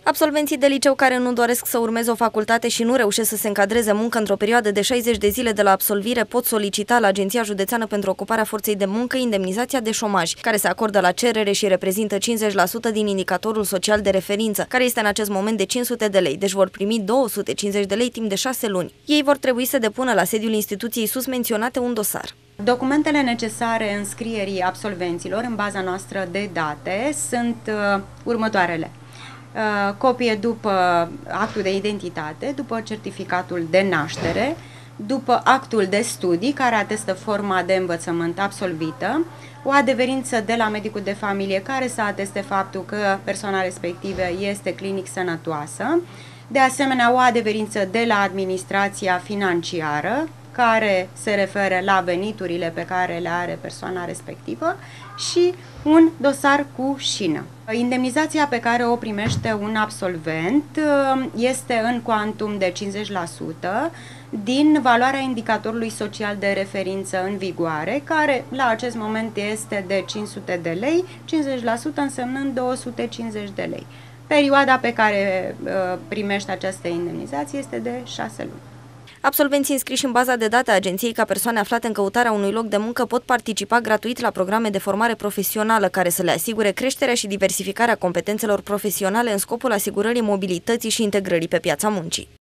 Absolvenții de liceu care nu doresc să urmeze o facultate și nu reușesc să se încadreze în muncă într-o perioadă de 60 de zile de la absolvire pot solicita la Agenția Județeană pentru Ocuparea Forței de Muncă indemnizația de șomaj, care se acordă la cerere și reprezintă 50% din indicatorul social de referință, care este în acest moment de 500 de lei, deci vor primi 250 de lei timp de 6 luni. Ei vor trebui să depună la sediul instituției sus menționate un dosar. Documentele necesare înscrierii absolvenților în baza noastră de date sunt următoarele. Copie după actul de identitate, după certificatul de naștere, după actul de studii care atestă forma de învățământ absolvită, o adeverință de la medicul de familie care să ateste faptul că persoana respectivă este clinic sănătoasă, de asemenea o adeverință de la administrația financiară care se referă la veniturile pe care le are persoana respectivă și un dosar cu șină. Indemnizația pe care o primește un absolvent este în cuantum de 50% din valoarea indicatorului social de referință în vigoare, care la acest moment este de 500 de lei, 50% însemnând 250 de lei. Perioada pe care primește această indemnizație este de 6 luni. Absolvenții înscriși în baza de date a agenției ca persoane aflate în căutarea unui loc de muncă pot participa gratuit la programe de formare profesională care să le asigure creșterea și diversificarea competențelor profesionale în scopul asigurării mobilității și integrării pe piața muncii.